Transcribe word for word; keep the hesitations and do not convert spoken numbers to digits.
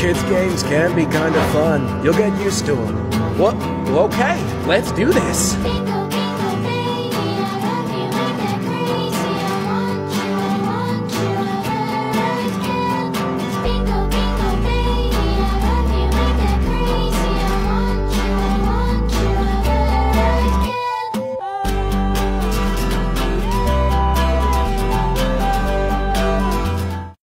Kids' games can be kind of fun. You'll get used to them. What? Okay, let's do this.